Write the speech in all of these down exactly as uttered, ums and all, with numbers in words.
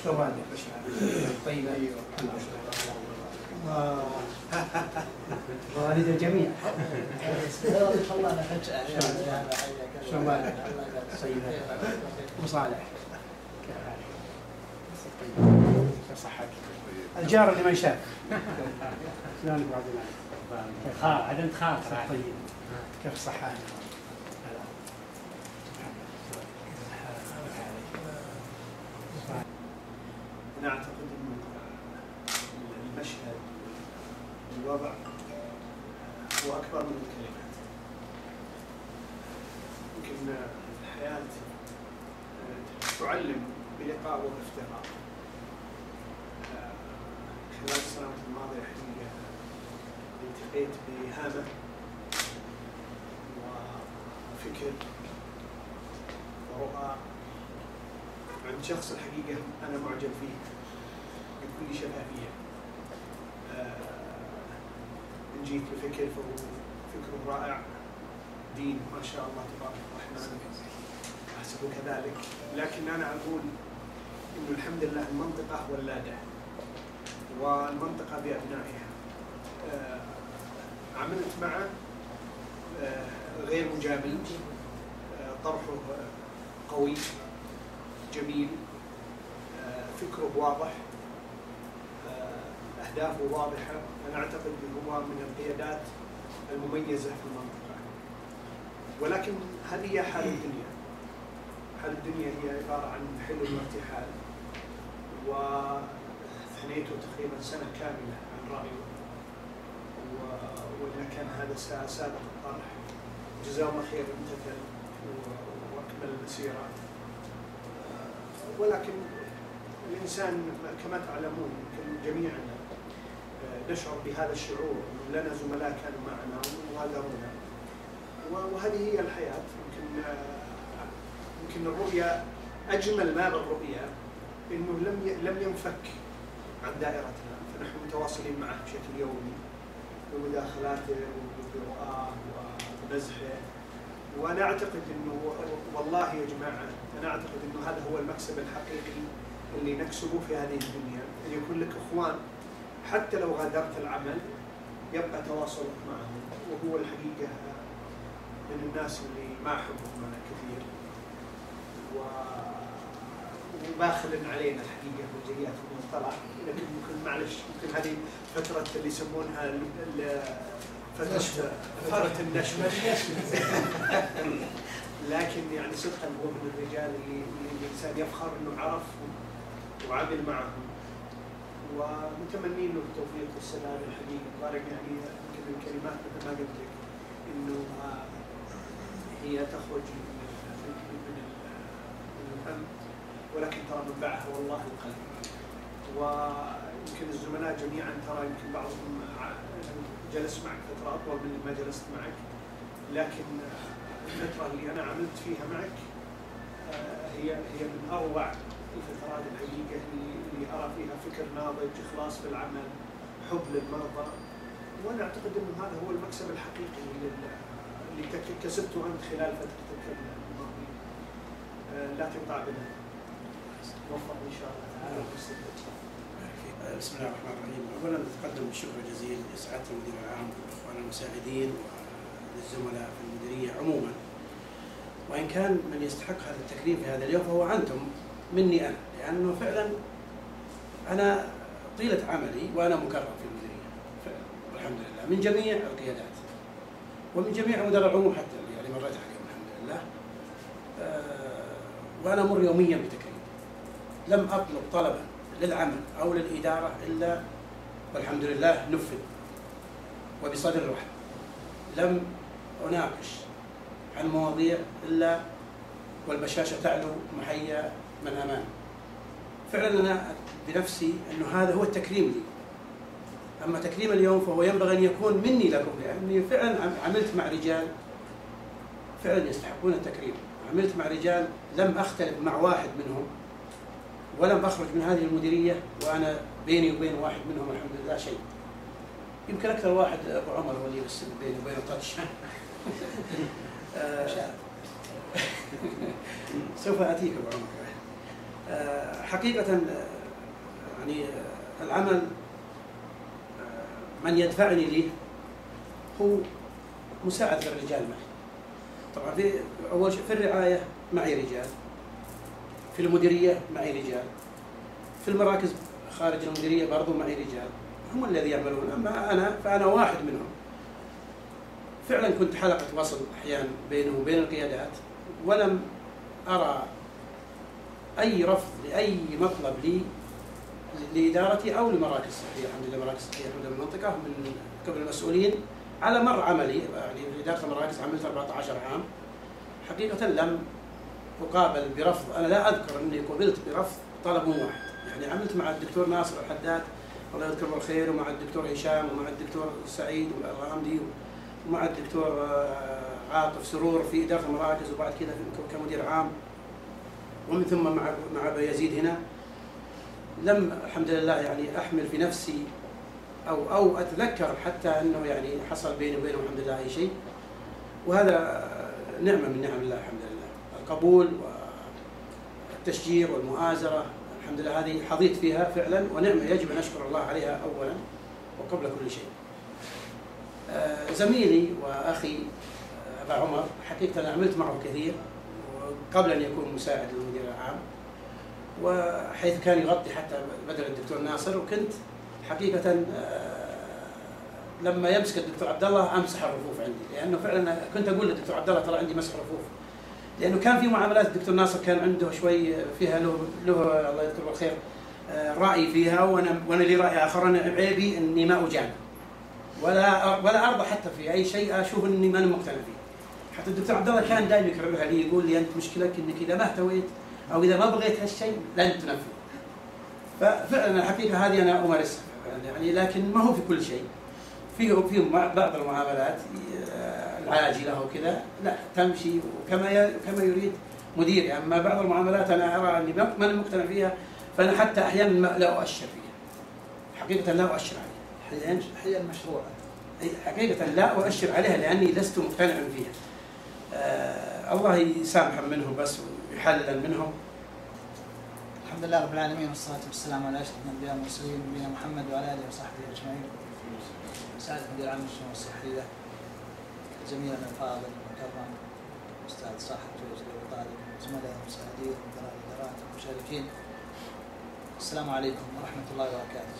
سوادة طيبة والد الجميع. الله نفجأ سوادة طيبة وصالح كيف صحتك؟ الجار اللي ما يشاف. شلونك ابو عبد الله؟ خال عدم خاطر طيب كيف صحتك؟ أنا أعتقد أن المشهد الوضع هو أكبر من الكلمات. يمكن الحياة تعلم بلقاء وافتراق. خلال السنوات الماضية حقيقة التقيت بهامة وفكر ورؤى عند شخص الحقيقة أنا معجب فيه بكل شفافية. إن جيت بفكر فهو فكره رائع، دين ما شاء الله تبارك الرحمن أحسبه كذلك، لكن أنا أقول إنه الحمد لله المنطقة ولادة والمنطقة بأبنائها. عملت معه غير مجامل، طرحه قوي جميل، فكره واضح، أهدافه واضحة. أنا أعتقد أنه هو من القيادات المميزة في المنطقة، ولكن هذه هي حال الدنيا. حال الدنيا هي عبارة عن حلم وارتحال، وثنيته تقريبا سنة كاملة عن رأيه، وإذا كان هذا سابق الطرح جزاه الله خير امتثل وأكمل المسيرة. ولكن الإنسان كما تعلمون يمكن جميعا نشعر بهذا الشعور أنه لنا زملاء كانوا معنا وغادرونا، وهذه هي الحياة. يمكن يمكن الرؤية أجمل ما بالرؤية أنه لم لم ينفك عن دائرتنا، فنحن متواصلين معه بشكل يومي بمداخلاته وبرؤاه وبنزحه. وأنا أعتقد أنه والله يا جماعة أنا أعتقد أنه هذا هو المكسب الحقيقي اللي نكسبه في هذه الدنيا، أن يكون لك إخوان حتى لو غادرت العمل يبقى تواصلك معهم. وهو الحقيقة من الناس اللي ما أحبهم أنا كثير وباخل علينا الحقيقة بالجيات والمصطلح، لكن ممكن معلش ممكن هذه فترة اللي يسمونها فترة فترة النشوة. لكن يعني صدقا هو من الرجال اللي, اللي الإنسان يفخر إنه عرف وعمل معهم، ومتمنين له التوفيق والسلام الحقيقي. طارق يعني يمكن من الكلمات مثل ما قلت لك إنه هي تخرج من الهم، ولكن ترى منبعها والله القلب. ويمكن الزملاء جميعا ترى يمكن بعضهم جلس معك فترة أطول من ما جلست معك، لكن الفترة اللي أنا عملت فيها معك هي هي من أروع الفترات الحقيقة اللي أرى فيها فكر ناضج، إخلاص في العمل، حب للمرضى. وأنا أعتقد أنه هذا هو المكسب الحقيقي اللي كسبته أنت خلال فترتك الماضية. لا تنقطع بنا، موفق إن شاء الله تعالى. بسم الله الرحمن الرحيم. أولا أتقدم بالشكر الجزيل لسعادة المدير العام والإخوان المساعدين وللزملاء في المديرية عموما، وإن كان من يستحق هذا التكريم في هذا اليوم فهو أنتم مني أنا، لأنه فعلا أنا طيلة عملي وأنا مكرم في المديرية والحمد لله من جميع القيادات ومن جميع مدراء العموم حتى اللي يعني مريت عليهم الحمد لله. وأنا أمر يوميا بتكريم، لم أطلب طلبا للعمل أو للإدارة إلا والحمد لله نفذ وبصدر رحب. لم أناقش عن مواضيع إلا والبشاشة تعلو محيا من أمام. فعلا أنا بنفسي أنه هذا هو التكريم لي. أما تكريم اليوم فهو ينبغي أن يكون مني لكم، لأني فعلا عملت مع رجال فعلا يستحقون التكريم. عملت مع رجال لم أختلف مع واحد منهم، ولم أخرج من هذه المديرية وأنا بيني وبين واحد منهم الحمد لله شيء. يمكن أكثر واحد أبو عمر هو اللي يرسل بيني وبينه تاتش. سوف آتيك أبو عمر. حقيقة يعني العمل من يدفعني ليه هو مساعدة الرجال معي. طبعا في أول شيء في الرعاية معي رجال، في المديرية معي رجال، في المراكز خارج المديرية برضو معي رجال هم الذي يعملون، أما أنا فأنا واحد منهم. فعلا كنت حلقة وصل أحيانا بينه وبين القيادات، ولم أرى أي رفض لأي مطلب لي لإدارتي أو لمراكز صحية. الحمد لله مراكز صحية الحمد لله المنطقة من قبل المسؤولين على مر عملي، يعني في إدارة المراكز عملت أربعة عشر عام، حقيقة لم أقابل برفض. أنا لا أذكر أني قبلت برفض طلب واحد. يعني عملت مع الدكتور ناصر الحداد الله يذكره بالخير، ومع الدكتور هشام، ومع الدكتور سعيد الغامدي، ومع الدكتور عاطف سرور في إدارة المراكز، وبعد كذا كمدير عام، ومن ثم مع مع أبا يزيد هنا. لم الحمد لله يعني أحمل في نفسي أو أو أتذكر حتى أنه يعني حصل بيني وبينه الحمد لله أي شيء، وهذا نعمة من نعم الله الحمد لله. القبول والتشجيع والمؤازرة الحمد لله هذه حظيت فيها فعلا، ونعمة يجب أن أشكر الله عليها أولا وقبل كل شيء. زميلي وأخي أبا عمر حقيقة أنا عملت معه كثير قبل أن يكون مساعد للمدير العام، وحيث كان يغطي حتى بدل الدكتور ناصر، وكنت حقيقة لما يمسك الدكتور عبد الله أمسح الرفوف عندي، لأنه فعلا كنت أقول للدكتور عبد الله ترى عندي مسح رفوف، لأنه كان في معاملات الدكتور ناصر كان عنده شوي فيها له له الله يذكره بالخير رأي فيها، وأنا وأنا لي رأي آخر. أنا عيبي إني ما أجامل ولا ولا أرضى حتى في أي شيء أشوف إني ما أنا مقتنع فيه. حتى الدكتور عبد الله كان دائما يكررها لي، يقول لي أنت مشكلتك إنك إذا ما احتويت أو إذا ما بغيت هالشيء لن تنفذ. ففعلا الحقيقة هذه أنا أمارسها يعني، لكن ما هو في كل شيء. في في بعض المعاملات العاجلة وكذا لا تمشي وكما كما يريد مديري، أما بعض المعاملات أنا أرى أني ما أنا مقتنع فيها، فأنا حتى أحيانا لا أؤشر فيها، حقيقة لا أؤشر عليها. هي المشروع حقيقة لا أؤشر عليها لأني لست مقتنعا فيها. آه الله يسامح منهم بس ويحلل منهم. الحمد لله رب العالمين، والصلاة والسلام على أشرف الأنبياء والمرسلين نبينا محمد وعلى آله وصحبه أجمعين. سعادة مدير عام الشؤون الصحية، زميلنا الفاضل المكرم أستاذ صاحب جوزي وطالب، زملاء المساعدين، مدراء الإدارات والمشاركين، السلام عليكم ورحمة الله وبركاته.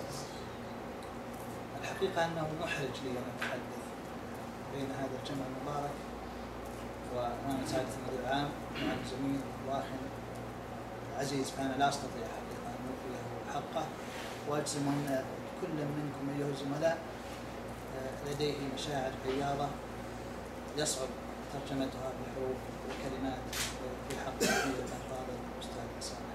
الحقيقة أنه محرج لي أن أتحدث بين هذا الجمع المبارك وأمام سعادة المدير العام مع الزميل واخ عزيز، فأنا لا أستطيع حقيقة أن أوفيه حقه، وأجزم أن كل منكم أيها الزملاء لديه مشاعر فياضة يصعب ترجمتها بحروف وكلمات في حق الزميل الفاضل الأستاذ صالح.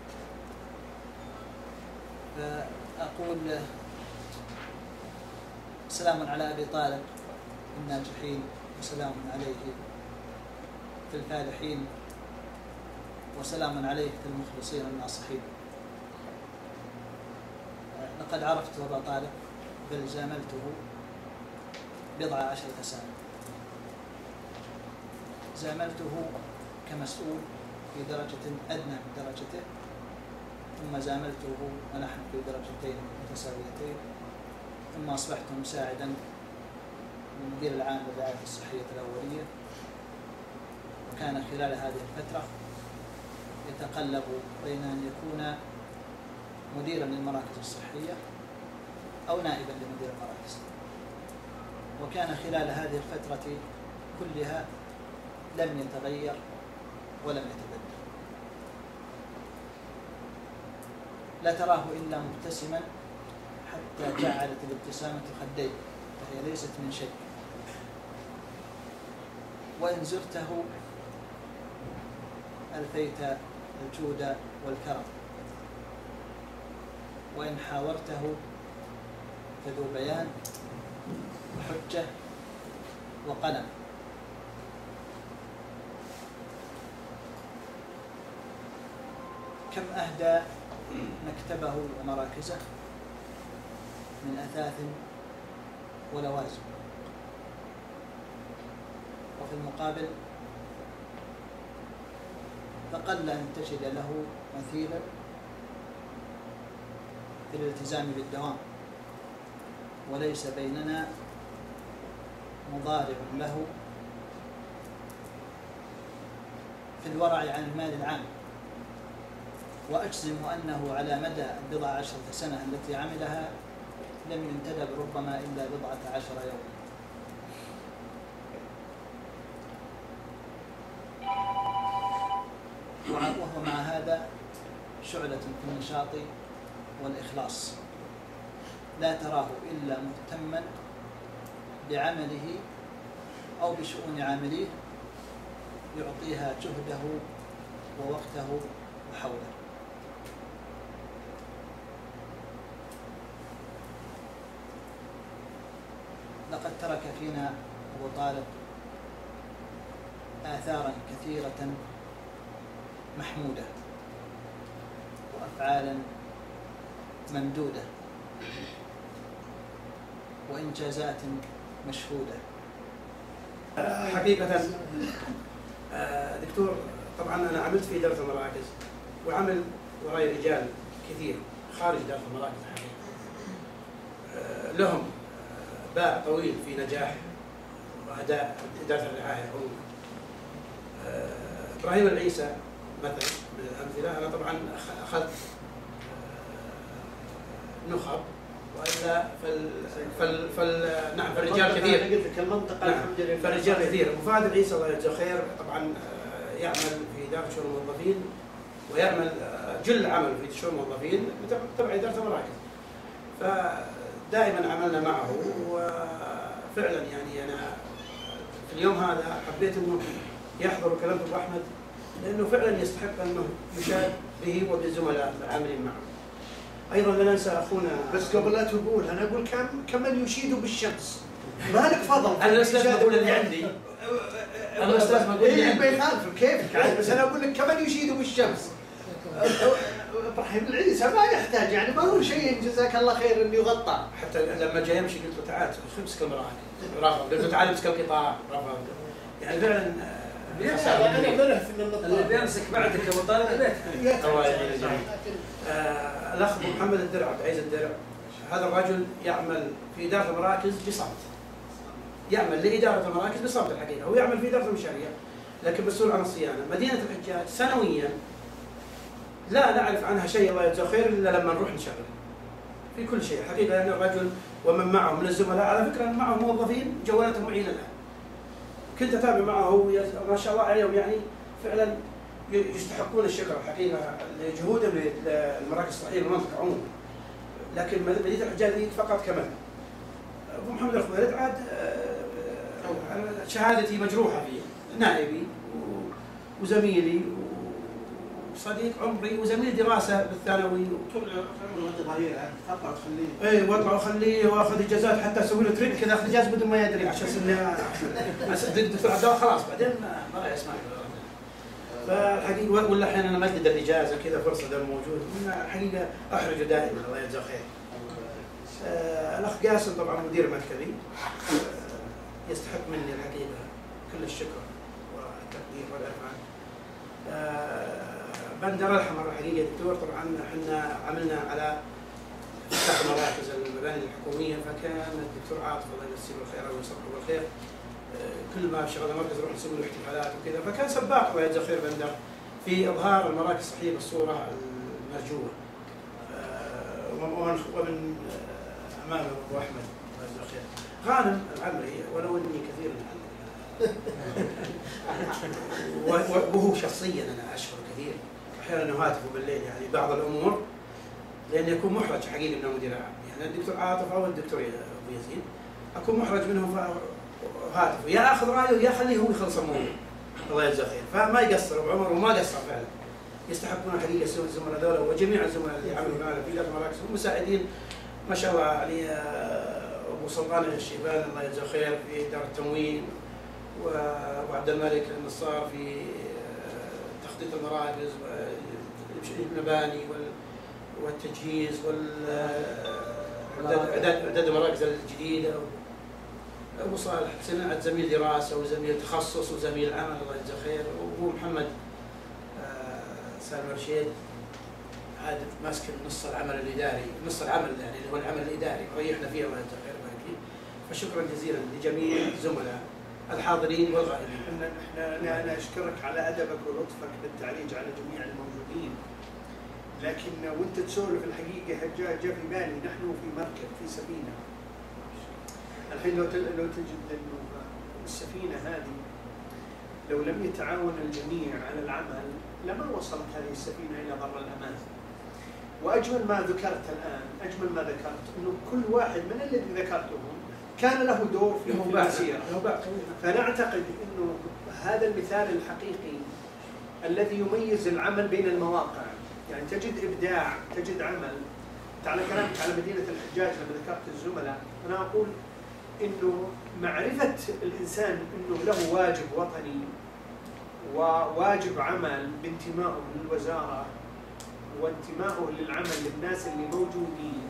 فأقول سلام على أبي طالب الناجحين، وسلام عليه في الفالحين، وسلام عليه في المخلصين الناصحين. لقد عرفت أبا طالب بل زاملته بضع عشرة سنة. زاملته كمسؤول في درجة أدنى من درجته، ثم زاملته ونحن في درجتين متساويتين، ثم أصبحت مساعدا للمدير العام للرعاية الصحية الأولية. وكان خلال هذه الفترة يتقلب بين أن يكون مديرا للمراكز الصحية أو نائبا لمدير المراكز. وكان خلال هذه الفترة كلها لم يتغير ولم يتبدل، لا تراه إلا مبتسما حتى جعلت الابتسامة خديه، فهي ليست من شيء. وإن زرته ألفيت الجود والكرم، وإن حاورته فذو بيان وحجة وقلم. كم أهدى مكتبه ومراكزه من أثاث ولوازم، وفي المقابل فقل أن تجد له مثيلا في الالتزام بالدوام، وليس بيننا مضارع له في الورع عن المال العام. وأجزم أنه على مدى البضع عشرة سنة التي عملها لم ينتدب ربما إلا بضعة عشر يوما. وهو مع هذا شعلة في النشاط والإخلاص، لا تراه إلا مهتما بعمله أو بشؤون عامليه، يعطيها جهده ووقته وحوله. لقد ترك فينا أبو طالب آثارا كثيرة محمودة وأفعالا ممدودة وإنجازات مشهودة. حقيقة دكتور، طبعا أنا عملت في إدارة المراكز وعمل وراي رجال كثير خارج إدارة المراكز حقيقة لهم باع طويل في نجاح وأداء إدارة الرعاية عموما. إبراهيم العيسى مثلا من الأمثلة. أنا طبعا أخذت نخب وإلا فال فال فال نعم فالرجال كثير. قلت لك المنطقة نعم الحمد لله فالرجال كثير. أبو فهد العيسى الله يجزاه خير طبعا يعمل في إدارة شؤون الموظفين ويعمل جل عمل في شؤون الموظفين تبع إدارة المراكز. فدائما عملنا معه وفعلا يعني أنا في اليوم هذا حبيت إنه يحضر كلام أبو أحمد لأنه فعلا يستحق أنه يشاد به وبالزملاء العاملين معه. أيضا لا ننسى أخونا. بس قبل لا تقول أنا أقول كم كمن يشيد بالشمس مالك فضل. أنا أستاذ أقول اللي عندي. أنا أستاذ ما أقول اللي عندي. إيه ما يخالف كيفك عاد، بس أنا أقول لك كمن يشيد بالشمس. إبراهيم العيسى ما يحتاج يعني ما هو شيء جزاك الله خير إنه يغطى. حتى لما جاي يمشي قلت له تعال امسك المراكز رفض، قلت له تعال امسك القطاع رفض. يعني فعلا أنا مرهف إن اللي بيمسك بعدك أبو طالب بيتك. الله يعينه جميل. الأخ محمد الدرع عبد العزيز الدرع، هذا الرجل يعمل في إدارة المراكز بصمت. يعمل لإدارة المراكز بصمت الحقيقة، هو يعمل في إدارة المشاريع لكن مسؤول عن الصيانة. مدينة الحجاج سنويا لا نعرف عنها شيء الله يجزاه خير إلا لما نروح نشغل في كل شيء حقيقة. يعني الرجل ومن معه من الزملاء على فكرة معه موظفين جوالاتهم معينة الآن. كنت أتابع معه ما شاء الله عليهم يعني فعلا يستحقون الشكر الحقيقة لجهودهم للمراكز الصحية بالمنطقة عموما. لكن مدينة الحجاج فقط كمان. أبو محمد الخويلد عاد شهادتي مجروحة فيه، نائبي وزميلي وصديق عمري وزميل دراسة بالثانوي. طول عمره ضرير فقط خليه. اي واطلع وخليه واخذ اجازات حتى اسوي له تريك كذا اخذ اجازه بدون ما يدري عشان انه الدكتور عبد الله خلاص بعدين ما راح يسمع. فالحقيقه ولا احيانا انا امدد الاجازه كذا فرصه دام موجود، الحقيقه احرجه دائما الله يجزاه خير. آه الاخ قاسم طبعا مدير مكتبي آه يستحق مني الحقيقه كل الشكر والتقدير والعرفان. آه بندر الحمر الحقيقه دكتور طبعا احنا عملنا على افتتاح مراكز المباني الحكوميه، فكان الدكتور عاطف الله يمسيه بالخير او يصبحه بالخير كل ما شغلنا مركز نروح نسوي له احتفالات وكذا، فكان سباق الله يجزاه خير بندر في اظهار المراكز الصحيه بالصوره المرجوه. ومن امامه ابو احمد الله يجزاه خير غانم العمري ولو اني كثير وهو شخصيا انا اشكره كثير. احيانا نهاتفه بالليل يعني بعض الامور لان يكون محرج حقيقي من مدير عام، يعني الدكتور عاطف او الدكتور ابو يزيد اكون محرج منهم فهاتفه يا اخذ رايه يا خليه هو يخلص الموضوع الله يجزاه خير. فما يقصر ابو عمر وما قصر فعلا، يستحقون حقيقه الزملاء هذول وجميع الزملاء اللي عملوا معنا في اداره المراكز والمساعدين ما شاء الله علي ابو سلطان الشيبان الله يجزاه خير في اداره التموين، وابو عبد الملك النصار في تخطيط المراكز والمباني والتجهيز واعداد اعداد المراكز الجديده، ابو صالح حسين زميل دراسه وزميل تخصص وزميل عمل الله يجزاه خير، وابو محمد سالم رشيد عاد ماسك نص العمل الاداري، نص العمل يعني اللي هو العمل الاداري وريحنا فيه الله يجزاه خير ويبارك فيه. فشكرا جزيلا لجميع الزملاء الحاضرين والغائبين. احنا احنا انا اشكرك على ادبك ولطفك بالتعريج على جميع الموجودين. لكن وانت تسولف الحقيقه جاء جاء في بالي نحن في مركب في سفينه. الحين لو لو تجد انه السفينه هذه لو لم يتعاون الجميع على العمل لما وصلت هذه السفينه الى بر الامان. واجمل ما ذكرت الان، اجمل ما ذكرت انه كل واحد من الذي ذكرتهم كان له دور في المسيره. فانا اعتقد انه هذا المثال الحقيقي الذي يميز العمل بين المواقع، يعني تجد ابداع، تجد عمل. على كلامك على مدينه الحجاج لما ذكرت الزملاء، انا اقول انه معرفه الانسان انه له واجب وطني وواجب عمل بانتمائه للوزاره وانتمائه للعمل للناس اللي موجودين،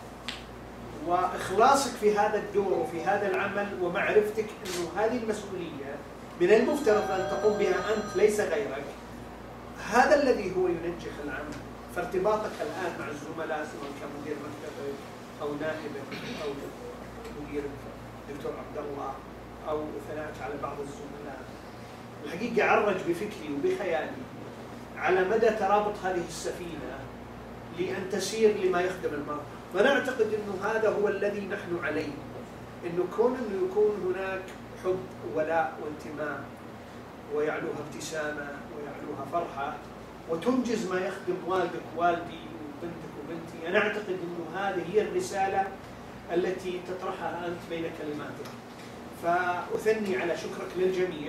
واخلاصك في هذا الدور وفي هذا العمل، ومعرفتك انه هذه المسؤوليه من المفترض ان تقوم بها انت ليس غيرك، هذا الذي هو ينجح العمل. فارتباطك الان مع الزملاء سواء كان مدير مكتبك او نائبك او مدير دكتور عبد الله او ثناءك على بعض الزملاء، الحقيقه عرج بفكري وبخيالي على مدى ترابط هذه السفينه لان تسير لما يخدم المرء. وانا اعتقد انه هذا هو الذي نحن عليه، انه كون انه يكون هناك حب وولاء وانتماء ويعلوها ابتسامه ويعلوها فرحه وتنجز ما يخدم والدك والدي وبنتك وبنتي. انا اعتقد انه هذه هي الرساله التي تطرحها انت بين كلماتك. فاثني على شكرك للجميع،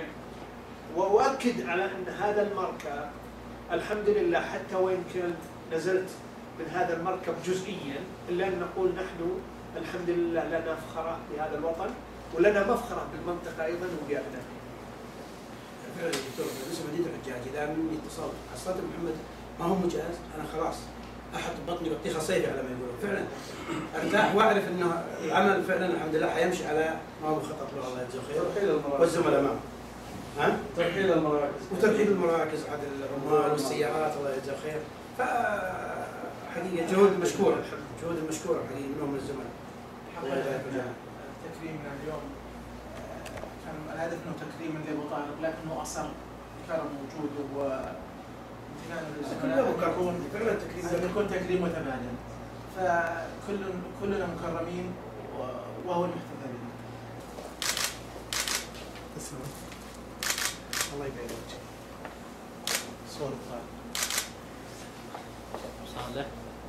واؤكد على ان هذا المركب الحمد لله حتى وان كان نزلت من هذا المركب جزئيا الا ان نقول نحن الحمد لله لنا فخره بهذا الوطن ولنا مفخره بالمنطقه ايضا وبابنائها. فعلا دكتور بالنسبه لمدينه الحجاج اذا مني اتصال حصلت محمد ما هو مجهز انا خلاص احط بطني بطيخه صيفي على ما يقولون. فعلا ارتاح واعرف انه العمل فعلا الحمد لله حيمشي على ما هو خطط له الله يجزاه خير والزملاء معه. ها؟ ترحيل المراكز وترحيل المراكز عاد العمال والسيارات الله يجزاه خير. ف حقيقه جهود مشكوره جهود مشكوره حقيقه منهم من الزملاء. تكريمنا اليوم كان الهدف انه تكريما لابو طالب، لكنه اصر كرم وجوده وامتنانه للزملاء يكون فعلا تكريم يكون تكريم متبادل. فكل كلنا مكرمين وهو المحتفى به. تسلم. الله يبارك فيك. صور طالب. صالح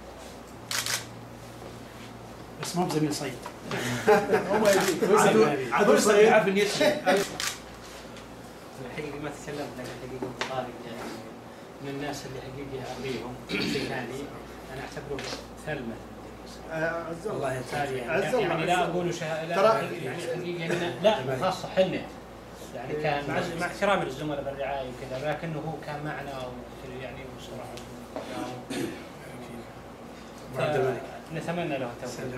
بس مو بزميل صيد. هو يبيك. عدو صيد عارف اني الحقيقة ما تكلمت، لكن الحقيقة أبو طارق يعني من الناس اللي حقيقة أرضيهم شيء ثاني أنا أعتبره ثلمة. الله يجزاك يعني, يعني لا أقول شه... لا يعني حقيقة لا خاصة حنا يعني كان مع مع احترامي للزملاء بالرعاية وكذا، لكنه هو كان معنا يعني بصراحة نتمنى له التوفيق.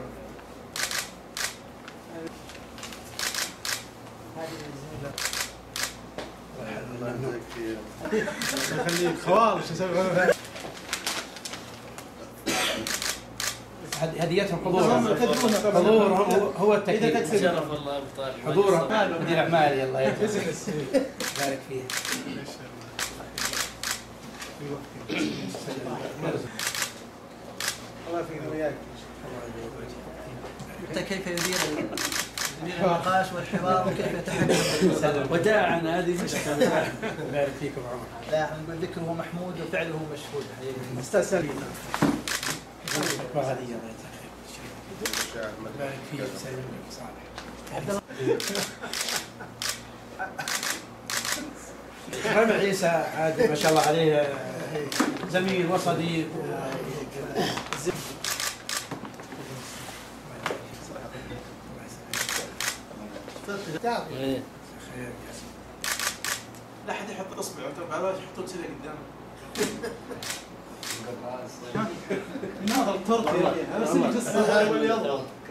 الله يخليك خوال شو اسوي هديتهم حضورهم حضورهم هو التكريم. شرف الله ابو طارق حضورهم مدير اعمالي الله يبارك فيه. الله يفينا وياك. انت كيف يدير النقاش والحوار وكيف يتحكم وداعا هذه مشكله. بارك فيكم عمر. لا نقول ذكره محمود وفعله مشهود حقيقه. استاذ سليم. هذه الله يجزاك خير. بارك فيك سليم صالح. ربع عيسى عاد ما شاء الله عليه زميل وصديق. لا حد يحط اصبعه بعد ما يحطون كذا قدامه. ناظر تركي انا سمعت الصوت واليض